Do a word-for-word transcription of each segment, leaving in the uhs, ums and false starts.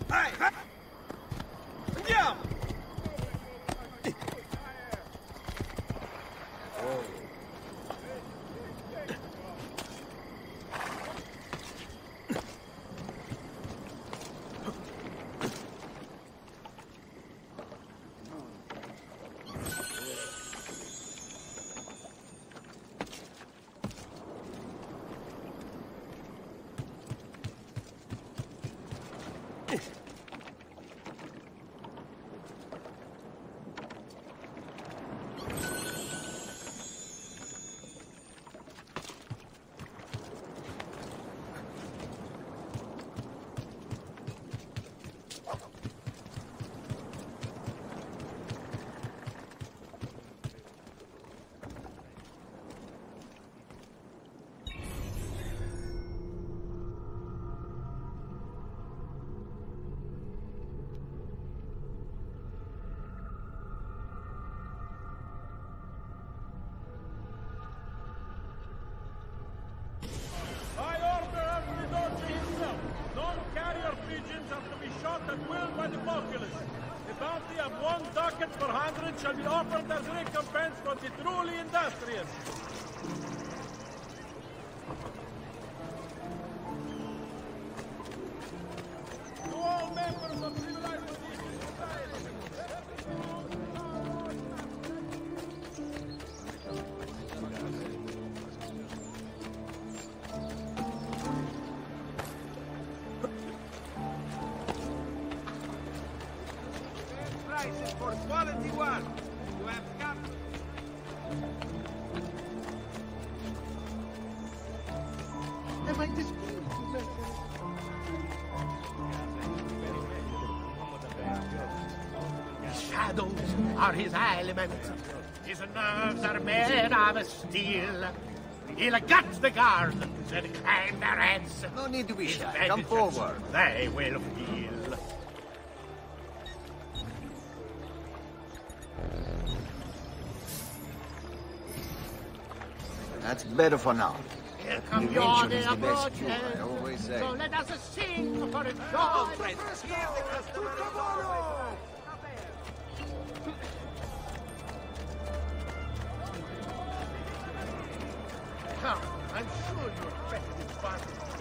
Andiamo! Shall be offered as recompense for the truly industrious. To all members of civilized society. Prices for quality one. You have come. Am I disputing? His shadows are his element. His nerves are made of steel. He'll gut the guards and climb their heads. No need to be His shy. Come forward. They will feel. That's better for now. Here come Prevention your is the best cure, approaches. I always say. So let us sing for a joy. Come, I'm sure you're festive fun.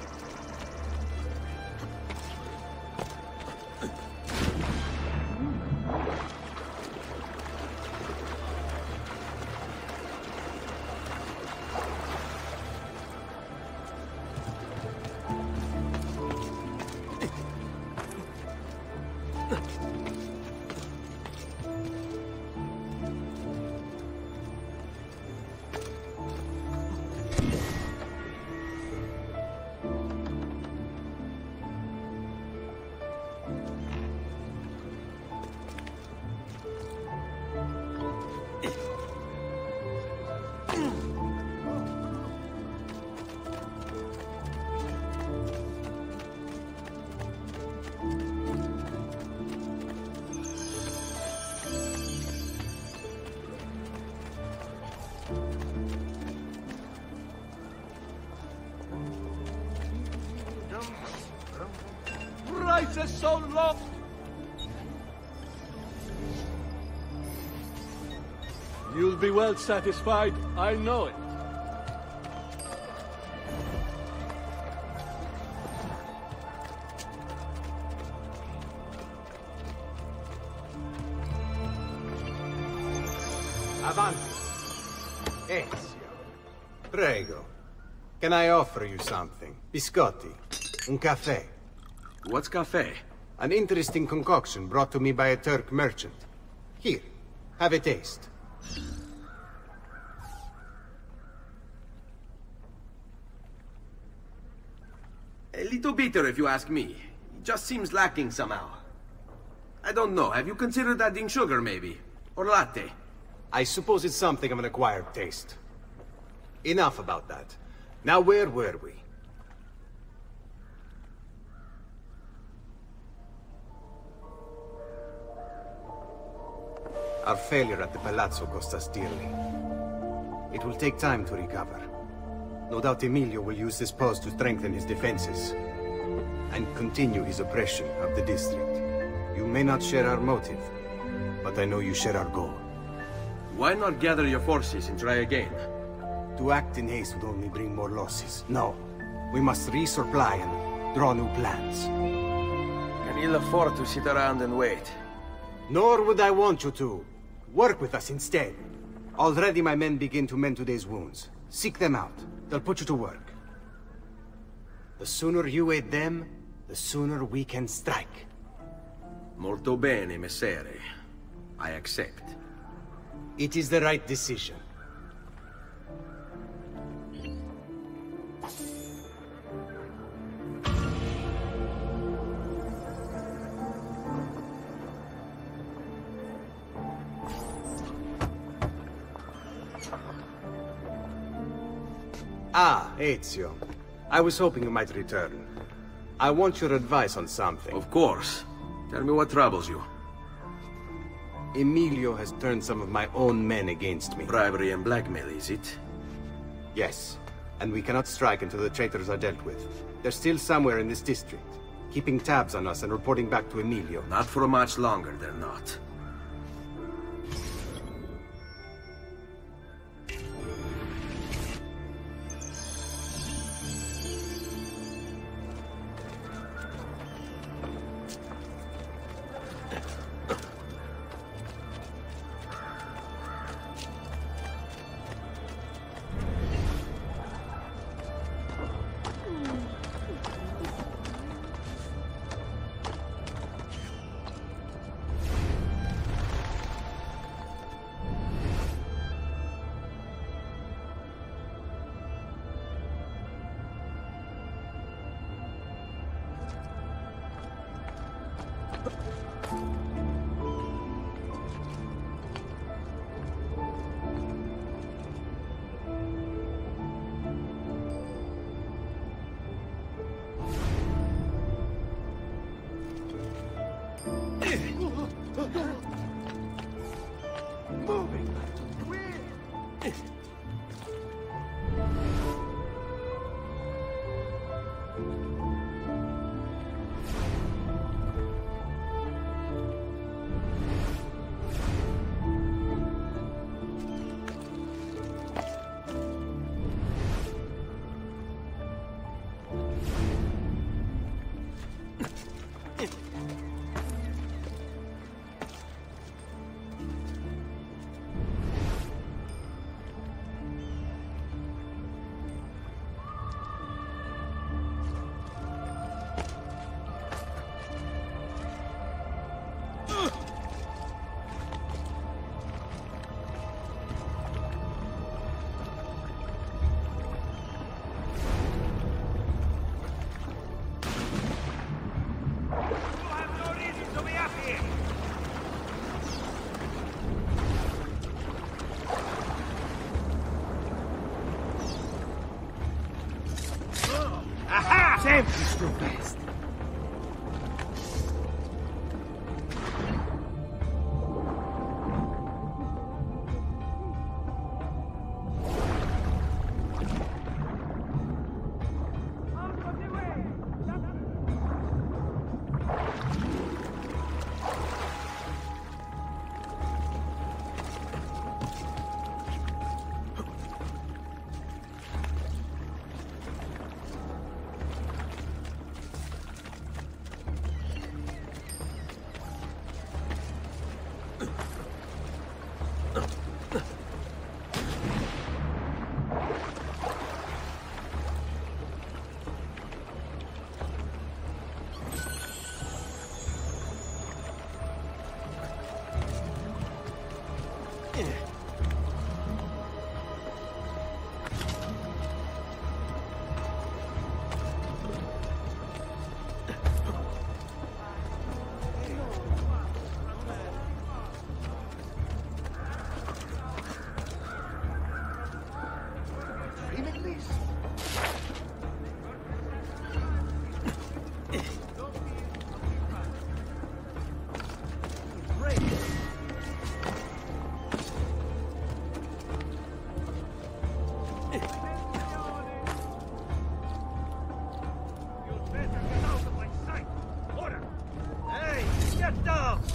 Prices so low. You'll be well satisfied, I know it. Avanti. Ezio. Prego. Can I offer you something? Biscotti. Un caffè. What's cafe? An interesting concoction brought to me by a Turk merchant. Here, have a taste. A little bitter if you ask me. It just seems lacking somehow. I don't know, have you considered adding sugar maybe? Or latte? I suppose it's something of an acquired taste. Enough about that. Now where were we? Our failure at the Palazzo cost us dearly. It will take time to recover. No doubt Emilio will use this pause to strengthen his defenses. and continue his oppression of the district. You may not share our motive, but I know you share our goal. Why not gather your forces and try again? To act in haste would only bring more losses. No. We must resupply and draw new plans. Can ill afford to sit around and wait. Nor would I want you to. Work with us instead. Already my men begin to mend today's wounds. Seek them out. They'll put you to work. The sooner you aid them, the sooner we can strike. Molto bene, messere. I accept. It is the right decision. Ah, Ezio. I was hoping you might return. I want your advice on something. Of course. Tell me what troubles you. Emilio has turned some of my own men against me. Bribery and blackmail, is it? Yes. And we cannot strike until the traitors are dealt with. They're still somewhere in this district, keeping tabs on us and reporting back to Emilio. Not for much longer, they're not. Sempre too fast.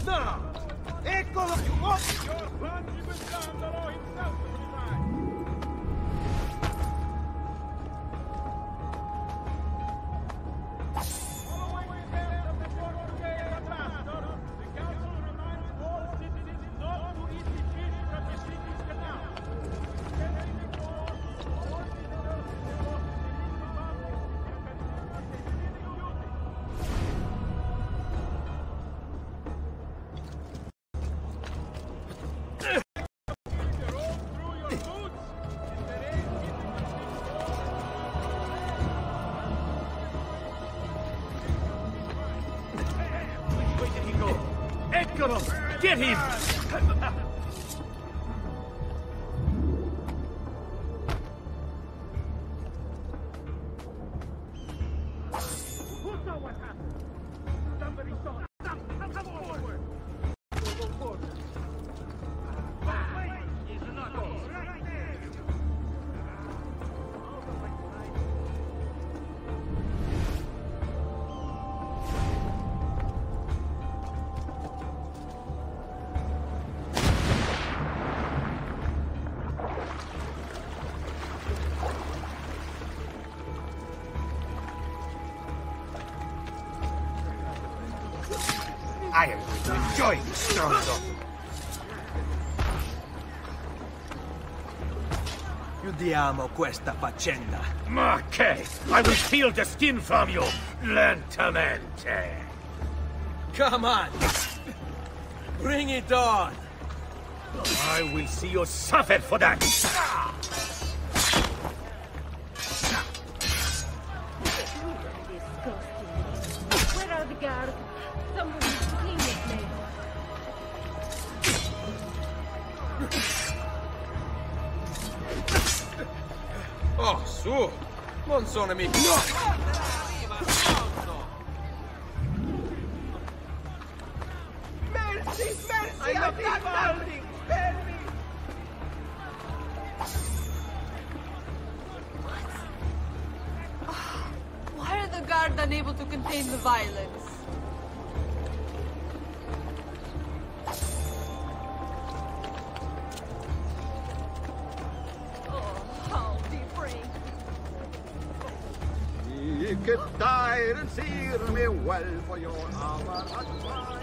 No! Eccolo! What? Your plunge with down the law himself to Following the events of the fourth day of the Traitor, the council reminds all citizens not to eat the fish from the city's canal. Sending before all visitors to the coast Get him! Who saw what happened? Somebody saw it. Come, come, come forward. Go forward. Wait, he's not going. Right there. I am going to enjoy this stronghold. Chiudiamo questa faccenda. Ma che? I will peel the skin from you, lentamente. Come on! Bring it on! I will see you suffer for that. Where are the guards? Somebody clean this place. Oh, su! Non sono mica... Mercy, mercy, I'm not nothing. Spare me. Why are the guards unable to contain the violence? Oh, I'll be brave. Ye could die and see me well for your hour advice.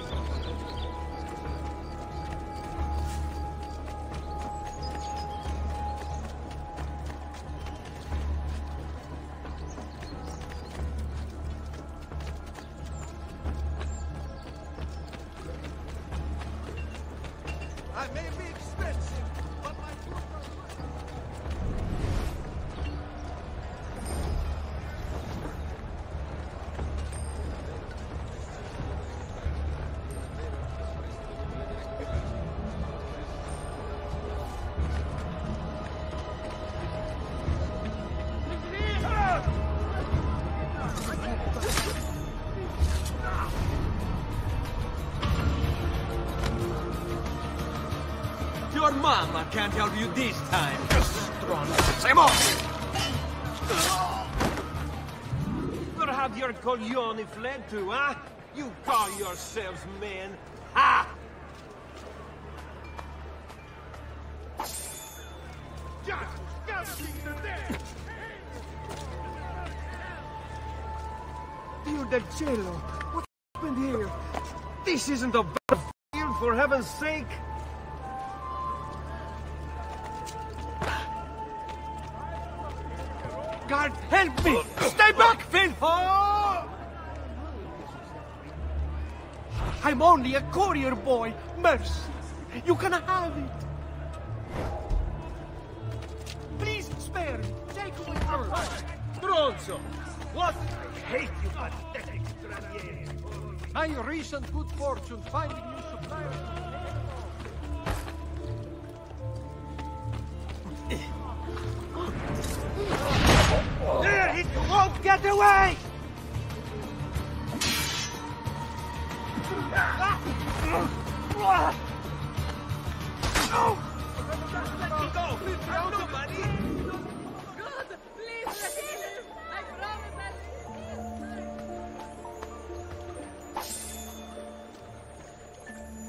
I may be expensive, but my Your mama can't help you this time. Strong. Simon! Where have your coglioni fled to, huh? You call yourselves men? Ha! just scouting the dead. Dio del cielo! What happened here? This isn't a battlefield, for heaven's sake! God, help me! Stay back, Phil! Oh! I'm only a courier boy. Mercy, you can have it. Please spare me. Take away first. Bronzo! What? I hate you, pathetic stranieri. My recent good fortune finding you suppliers. There, it won't get away! Let me go! Nobody! God, please let me live! I promise I'll...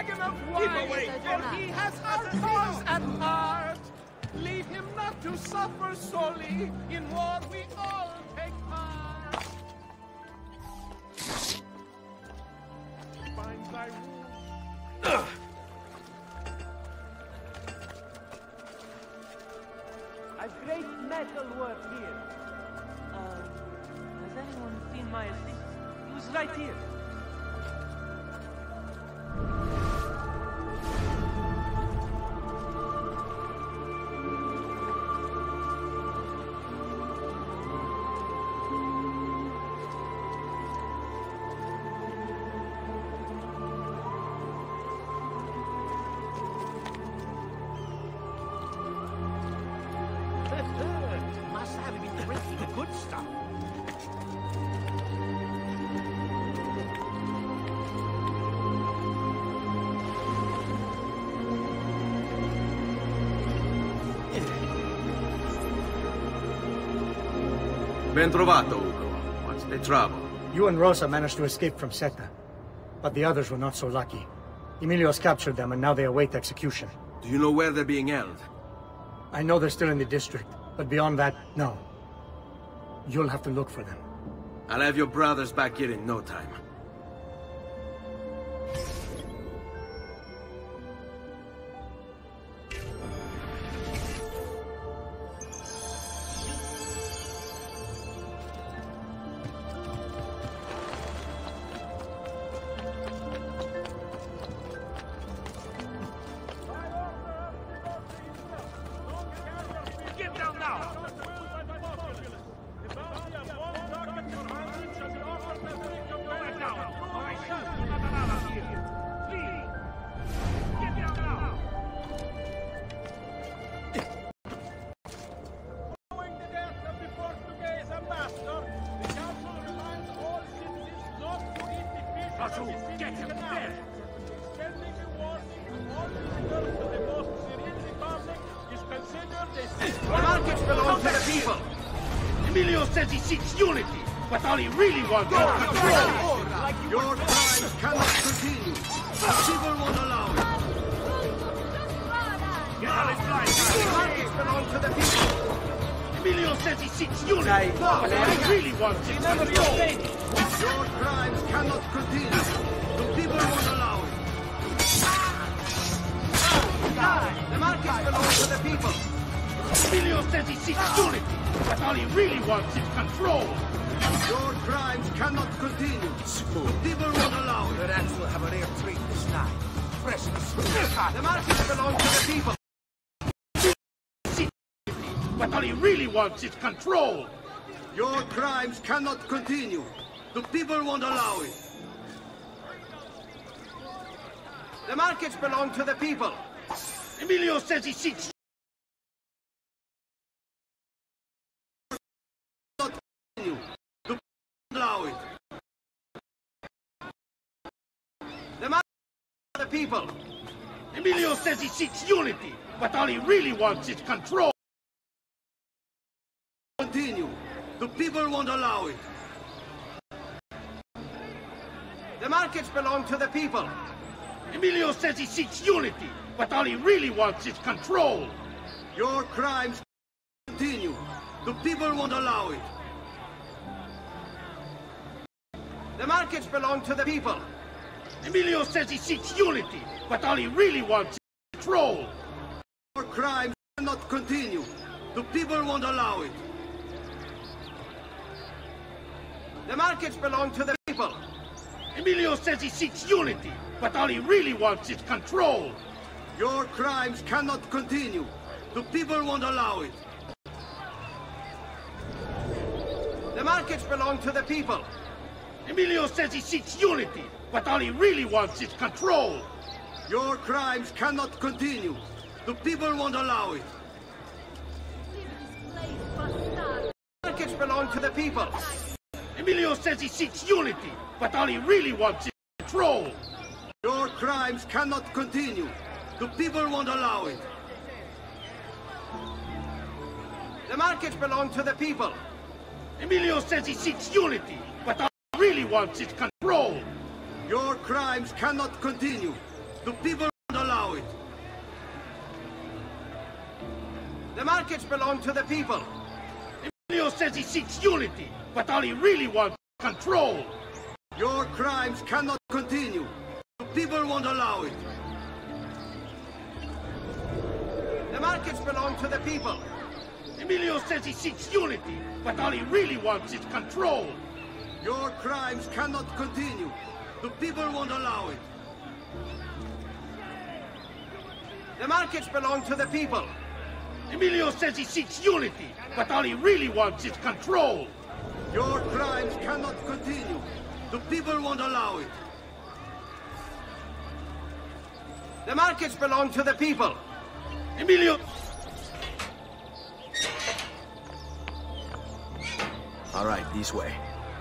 flagon of wine, for he has our cause at heart. Leave him not to suffer sorely, in war we all take part. Bind thy wounds. A great metal work here. Uh, has anyone seen my assist? He was right here. Must have been drinking the good stuff. Ben trovato, Ugo. What's the trouble? You and Rosa managed to escape from Seta, but the others were not so lucky. Emilio's captured them, and now they await execution. Do you know where they're being held? I know they're still in the district, but beyond that, no. You'll have to look for them. I'll have your brothers back here in no time. Get down now! The bounty of one rocket to hundred shall be offered by the right now. My son, Natanala here. Please, get down now! Following the death of the Portuguese ambassador, the council reminds all citizens not to eat the fish from the Suez Canal. Sending a warning to all visitors to the most Syrian republic is considered a The markets belong to the people! Emilio says he seeks unity, but all he really wants is control. Your crimes cannot continue. The people won't allow it. Get on his blind The side. markets belong to the people! Emilio says he seeks unity, but all he really wants is control. Your crimes cannot continue. The people won't allow it. The markets belong to the people! Emilio says he seeks unity, but all he really wants is control. Your crimes cannot continue. The people won't allow it. The rats will have a rare treat this night. Fresh and smooth. The markets belong to the people! But all he really wants is control. Your crimes cannot continue. The people won't allow it. The markets belong to the people! Emilio says he seeks Continue. The people won't allow it. The markets belong to the people! Emilio says he seeks unity, but all he really wants is control. Continue. The people won't allow it. The markets belong to the people! Emilio says he seeks unity, but all he really wants is control. Your crimes continue. The people won't allow it. The markets belong to the people! Emilio says he seeks unity, but all he really wants is control. Your crimes cannot continue. The people won't allow it. The markets belong to the people! Emilio says he seeks unity, but all he really wants is control. Your crimes cannot continue. The people won't allow it. The markets belong to the people! Emilio says he seeks unity, but all he really wants is control. Your crimes cannot continue. The people won't allow it. The markets belong to the people! Emilio says he seeks unity, but all he really wants is control. Your crimes cannot continue. The people won't allow it. The markets belong to the people! Emilio says he seeks unity, but all he really wants is control. Your crimes cannot continue. The people won't allow it. The markets belong to the people. Emilio says he seeks unity, but all he really wants is control. Your crimes cannot continue. The people won't allow it. The markets belong to the people. Emilio says he seeks unity, but all he really wants is control. Your crimes cannot continue. The people won't allow it. The markets belong to the people. Emilio says he seeks unity, but all he really wants is control. Your crimes cannot continue. The people won't allow it. The markets belong to the people. Emilio... All right, this way.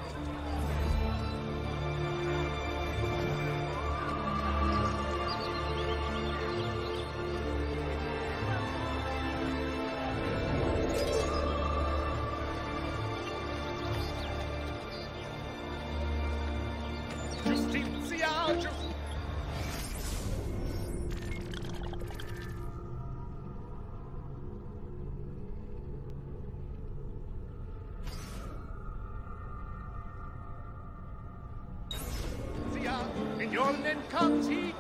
In your name comes he.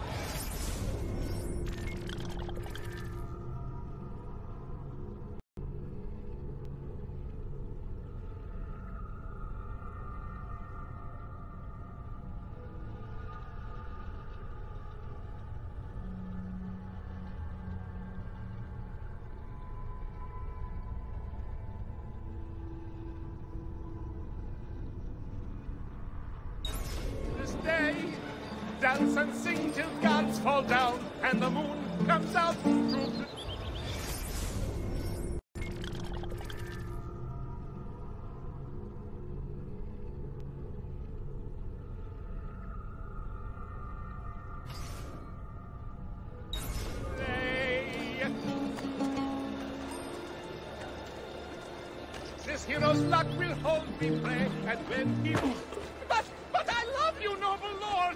This day, dance and sing till gods fall down and the moon comes out through the... Day. This hero's luck will hold me prey, and when he... But, but I love you, noble lord!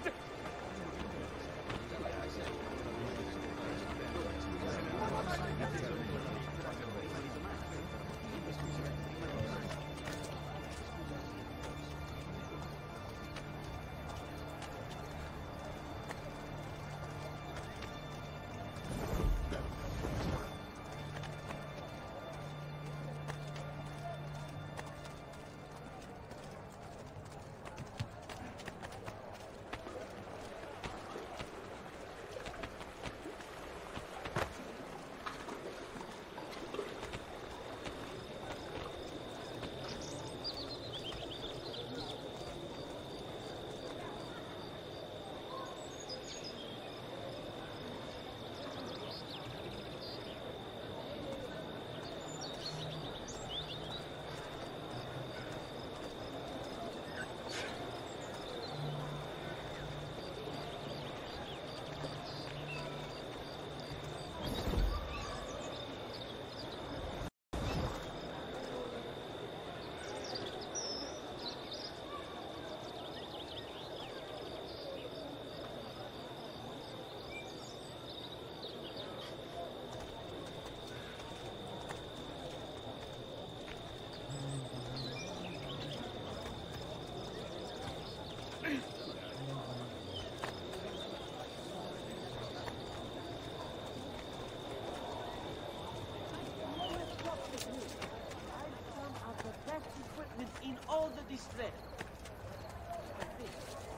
In all the distress. Like this.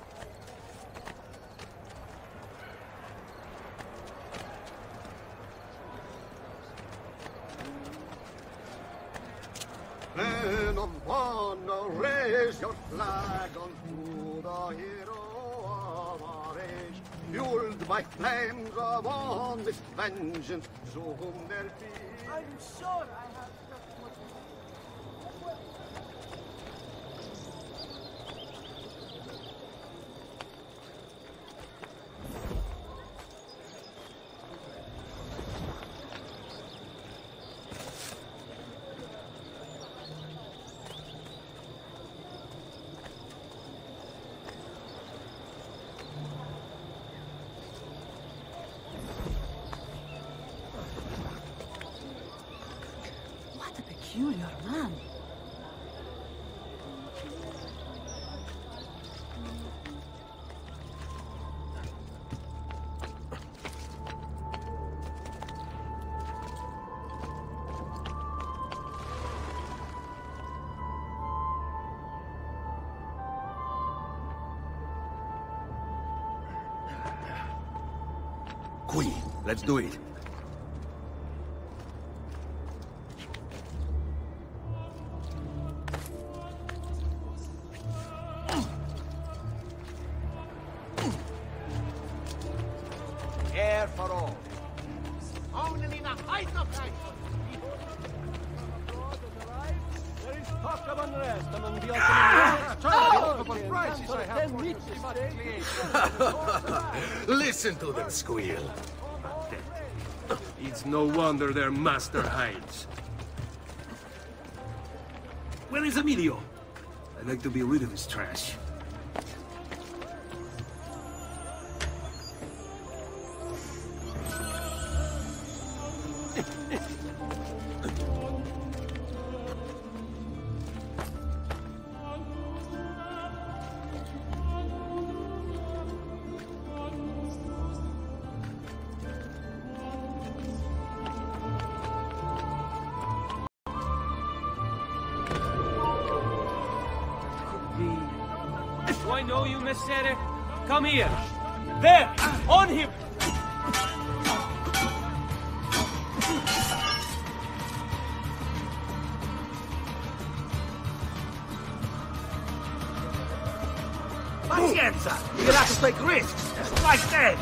Men of honor, raise your flag unto the hero of our age. Fueled by flames of honest vengeance, to whom there be. I'm sure I have just what peculiar man. Qui, let's do it. Air for all. Only the height of life. There is talk of unrest among the Ottoman Try prices I have for you. Listen to them squeal. It's no wonder their master hides. Where is Emilio? I'd like to be rid of his trash. Do I know you, Messere? Come here. There! On him! Pazienza! You'll have to take risks. Strike dead.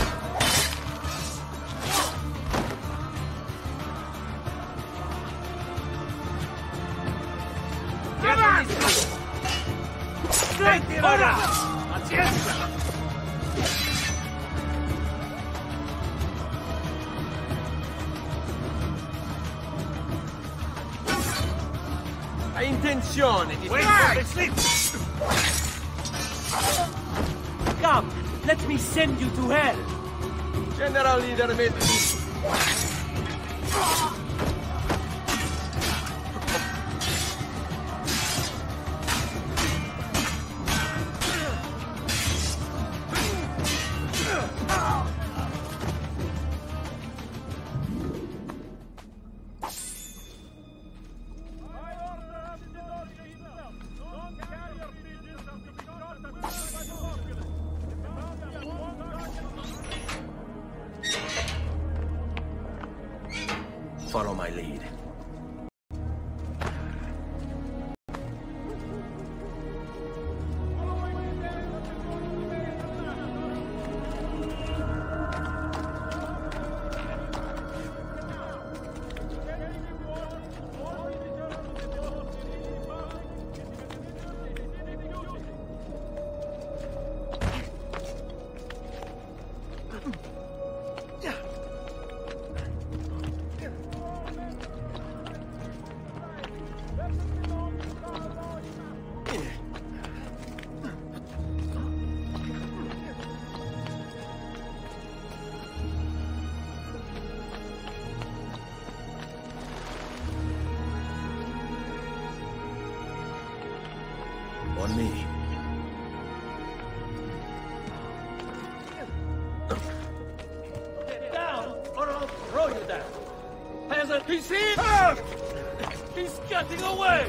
Get on! Straight ora! Pazienza! Hai intenzione di... Come, let me send you to hell. General Leader made... Follow my lead. On me. Get down, or I'll throw you down. Peasant, he's here! He's getting away!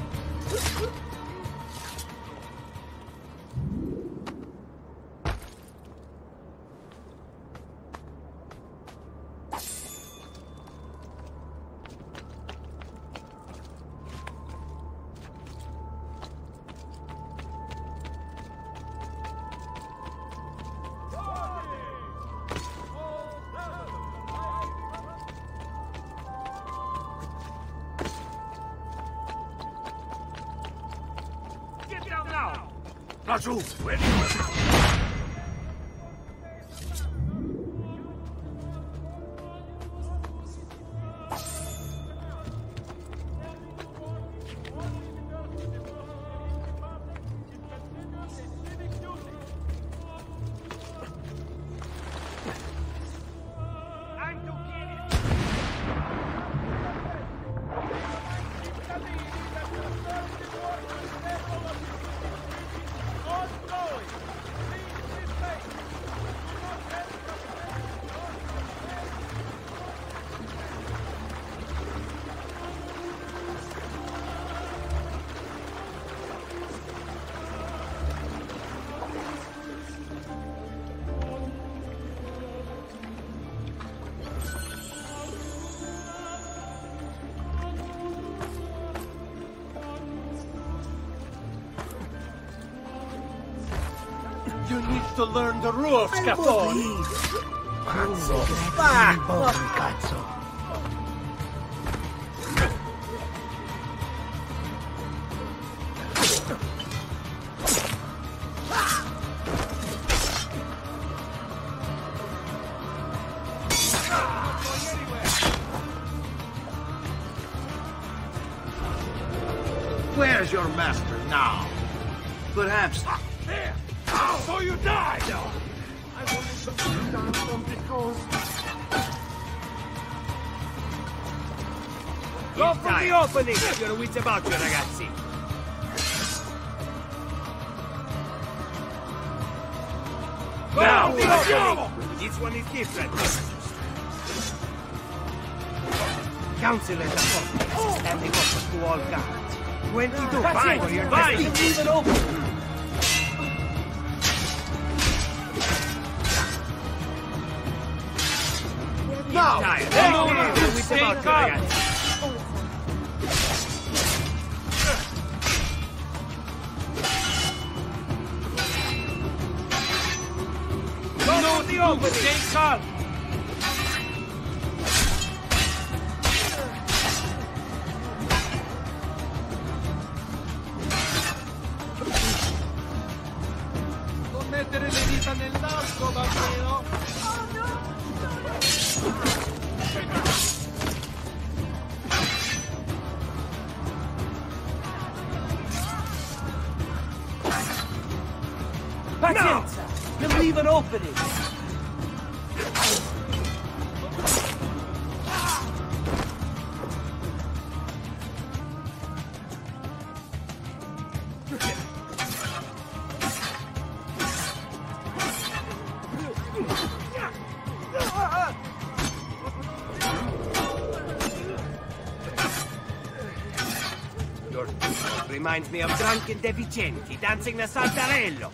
Laggiù! You need to learn the rules, Capone. Pazzo. Va! Cazzo. Where's your master now? Perhaps... There! Now, so you die! No. I will put you down from the coast. Go from the opening! Your wits about you, ragazzi. Go now, from the opening! This one is different. Council at the front, standing up to all guards. twenty-two, fine, for your fine, leave it open. Now, no, stay calm. No, the open, stay calm. Mettere le dita nell'arco, bambino! Oh no! Pazienza! Non leave an opening! Reminds me of drunken deficienti dancing the saltarello.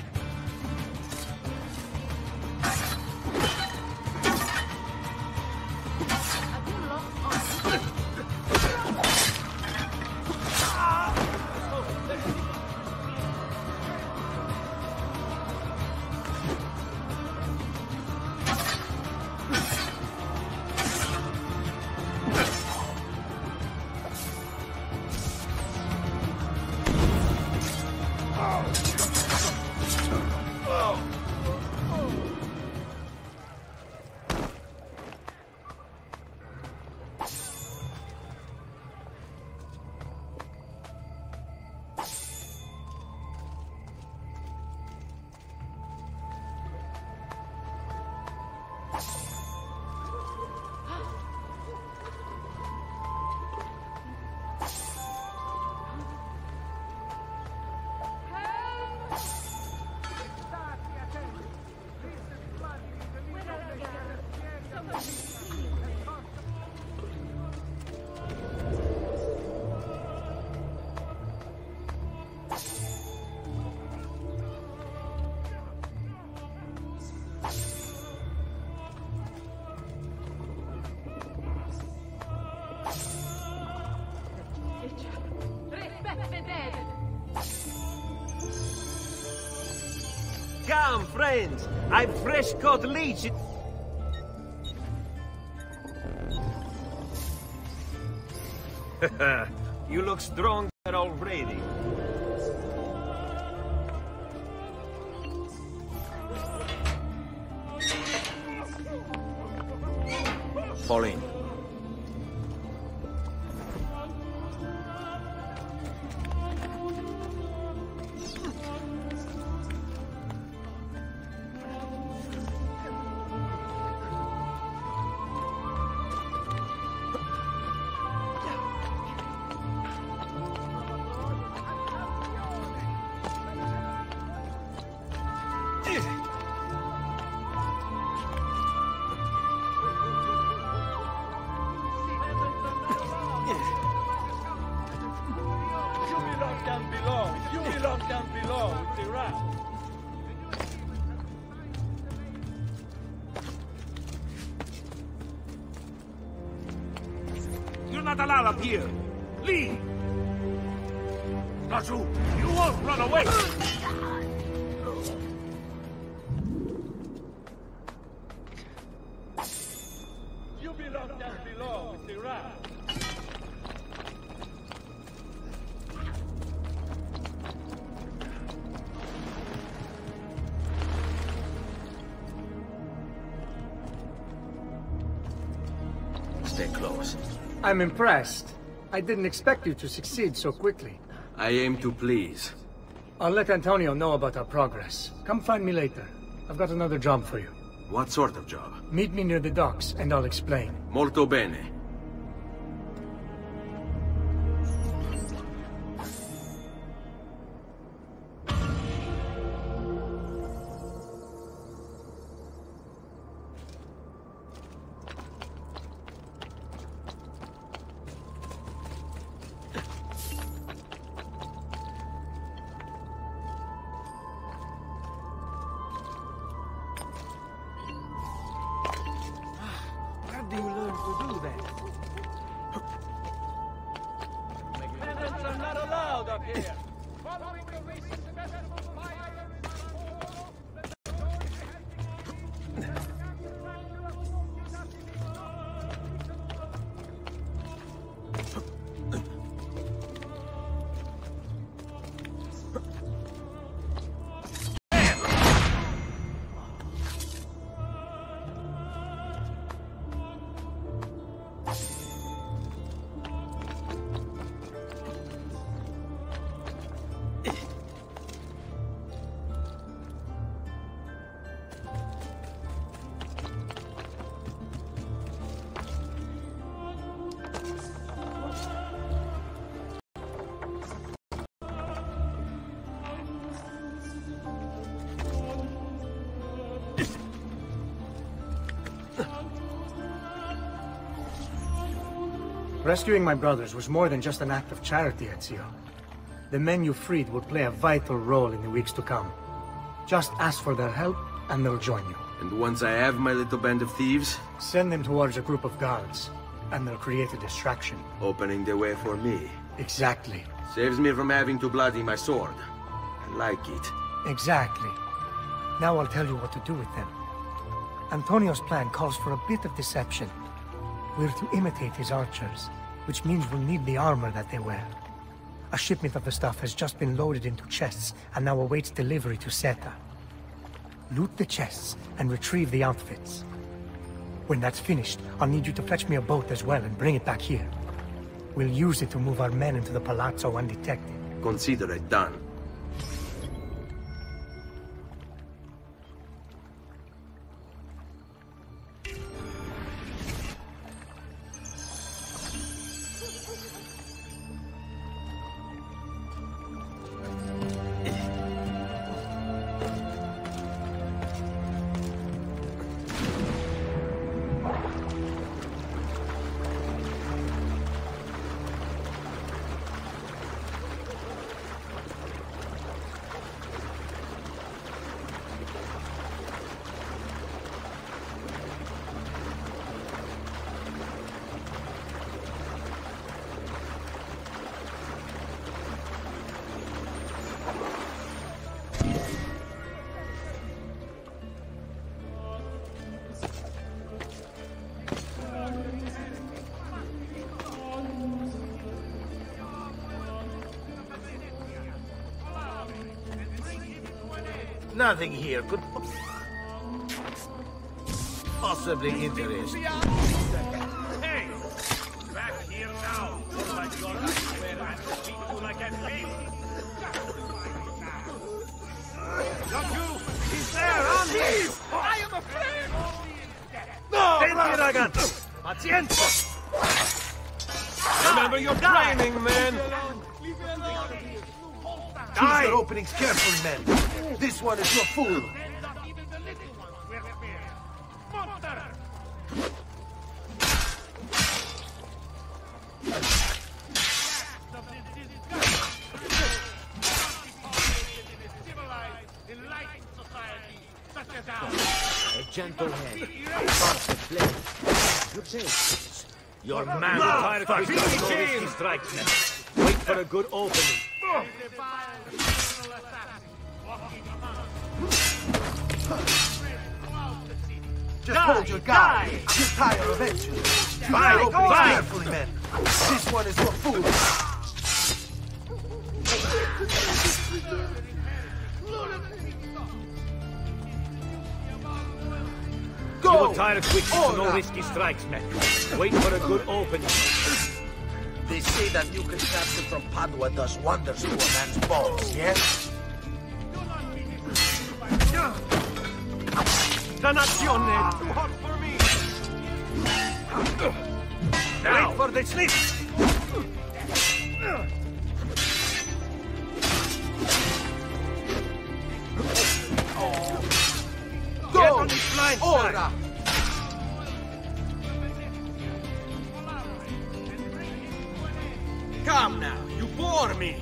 Come, friends! I've fresh caught leech. You look stronger already. Fall in. You're not allowed up here. Leave! Not you. You won't run away. belong down below with the rat. Stay close. I'm impressed. I didn't expect you to succeed so quickly. I aim to please. I'll let Antonio know about our progress. Come find me later. I've got another job for you. What sort of job? Meet me near the docks, and I'll explain. Molto bene. Do you learn to do that? Peasants are not allowed up here. Following the recent festival fire Rescuing my brothers was more than just an act of charity, Ezio. The men you freed will play a vital role in the weeks to come. Just ask for their help, and they'll join you. And once I have my little band of thieves? Send them towards a group of guards, and they'll create a distraction. Opening the way for me. Exactly. Saves me from having to bloody my sword. I like it. Exactly. Now I'll tell you what to do with them. Antonio's plan calls for a bit of deception. We're to imitate his archers, which means we'll need the armor that they wear. A shipment of the stuff has just been loaded into chests and now awaits delivery to Seta. Loot the chests and retrieve the outfits. When that's finished, I'll need you to fetch me a boat as well and bring it back here. We'll use it to move our men into the palazzo undetected. Consider it done. Nothing here could possibly interest you. Hey! Back here now! Oh my God, I swear I treat you like a pig! Not you! He's there, on his! I am afraid! No! Senti, ragazzi! Pazienza! Remember your training, man! Choose your openings carefully, men. This one is your fool. Not even the little ones were spared! Monster! A gentle hand. Your taste. Your man will tire to his strikes now. Wait for a good opening. Just Die, hold your guard. die. You'll tire eventually. Fire, Open fire. carefully, men. This one is your food. You Go! will tire quick, so no Ora. risky strikes, men. Wait for a good opening. They say that you can capture from Padua does wonders to a man's bones, yes? Dannazione! Too hot for me! Now. Wait for the slip! Go! Get on this blind side. Ora! Come now, you bore me.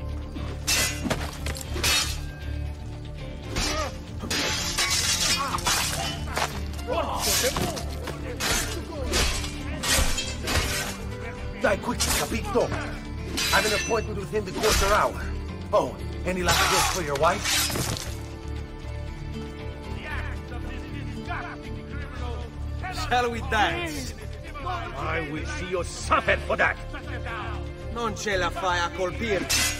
Die quickly, capito! I have an appointment with him the quarter hour. Oh, any last words for your wife? Shall we dance? I will see you suffer for that! Non ce la fai a colpirci.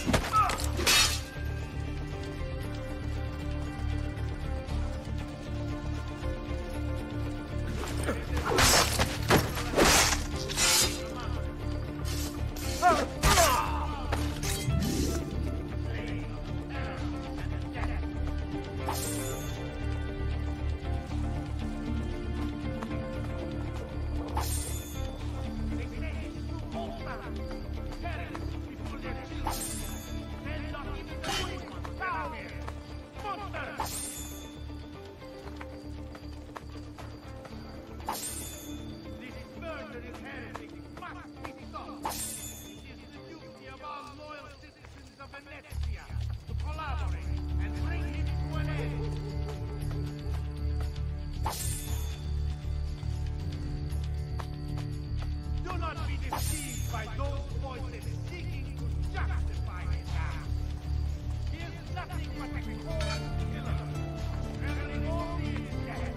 Do not be deceived by those voices seeking to justify his act. He is nothing but a cold killer, reveling only in death.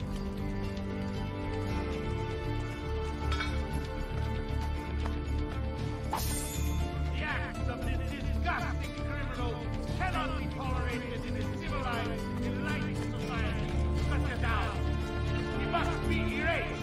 The acts of this disgusting criminal cannot be tolerated in a civilized, enlightened society such as ours. He must be erased.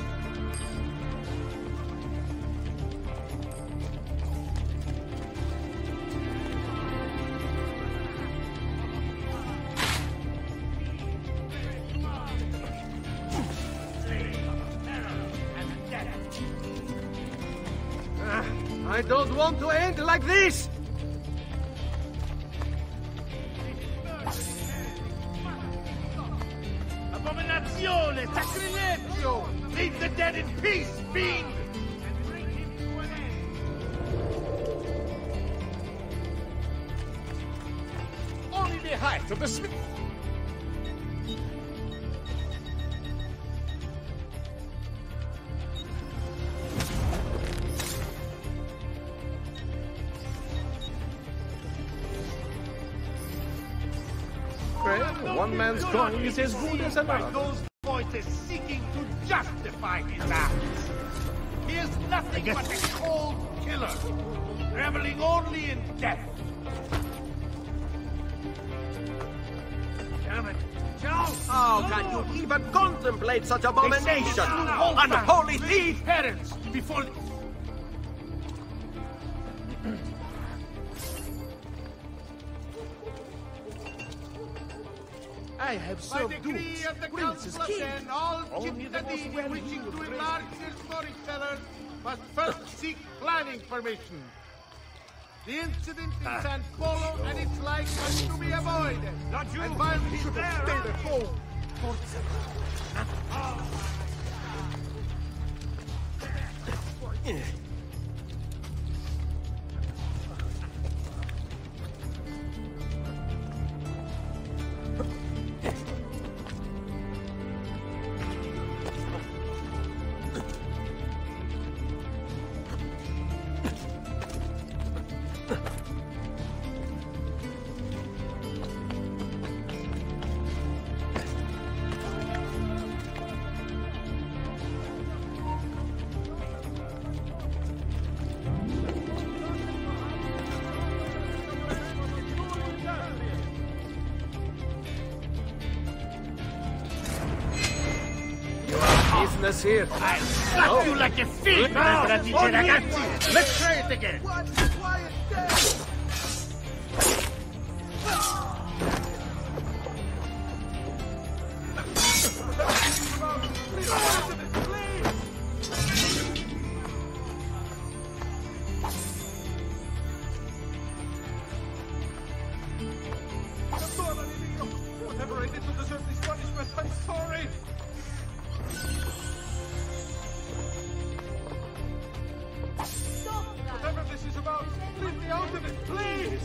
I don't want to end like this! Abominazione! Sacrilegio! Leave the dead in peace, fiend! And bring him to an end. Only the height of the smith. One man's coin is as good as By another. those voices seeking to justify his acts. He is nothing but a cold killer, reveling only in death. Damn it! Charles! How can you even contemplate such abomination? Hold Unholy back. thief! Parents, before... I have By served decree dukes, of the princes, Council of kings. Ten, all Only the most citadini well-heeled wishing to race. enlarge their storage cellars must first seek planning permission. The incident in San Polo and its like must to be avoided. Not you! And while he's Should have there, stayed at home. business here? I'll slap you like a fish, ragazzi, ragazzi! Let's try it again! Quiet down! Whatever I did to deserve this punishment, I'm sorry! Whatever this is about, leave me out of it, please!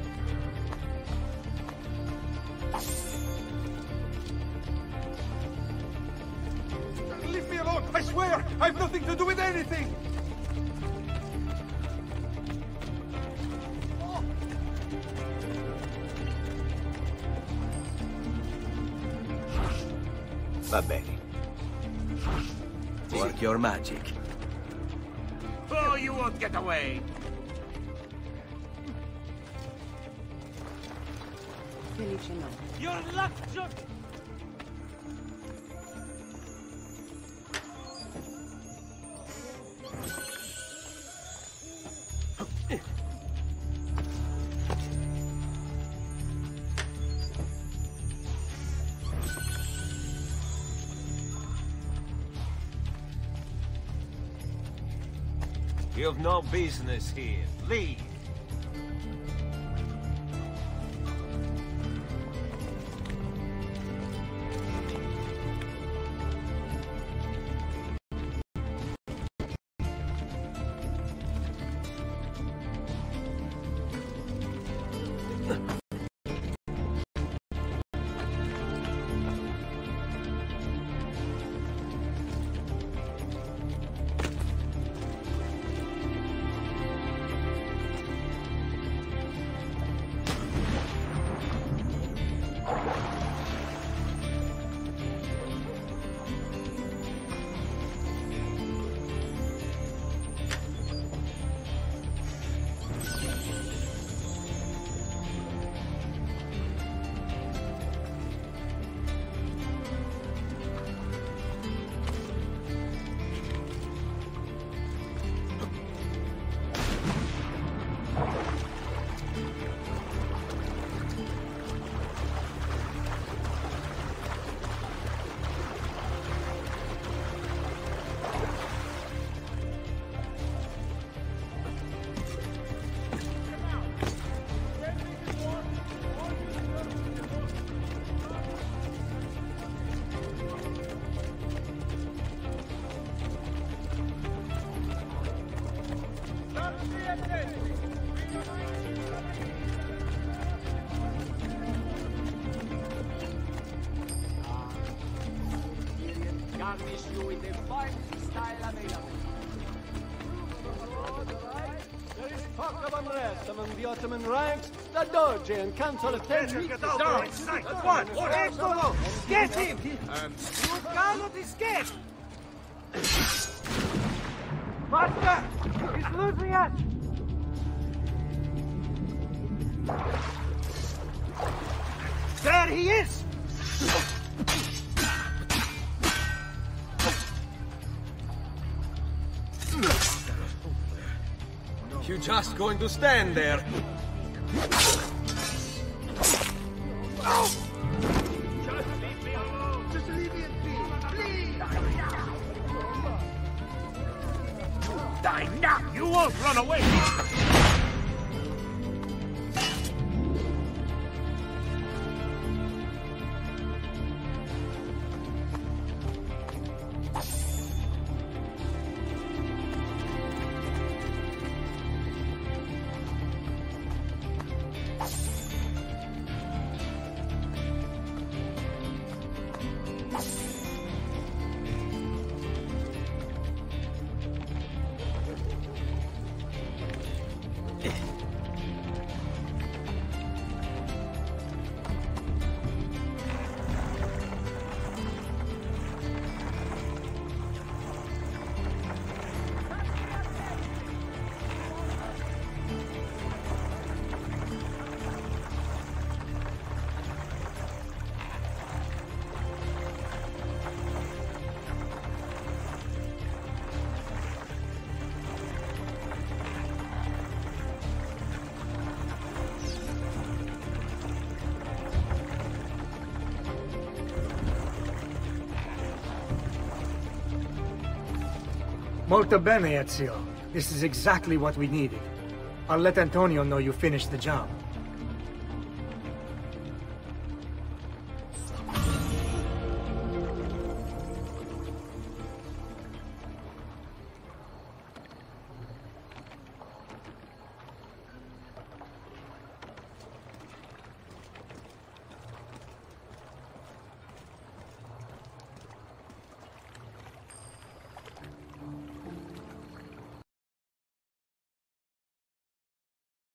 Leave me alone, I swear! I have nothing to do with anything! Va bene. Work your magic. Oh, you won't get away! Your luck, Chuck! You've no business here. Leave. Garnish you with a fine style available. There is talk of unrest among the Ottoman ranks. The Doge and Council of Ten weeks. Down! What? Eccolo! Get him! You cannot escape! Master! He's losing us! There he is! You just going to stand there? Just leave me alone. Just leave me in peace, please! Die now! You won't run away! Molto bene, Ezio. This is exactly what we needed. I'll let Antonio know you finished the job.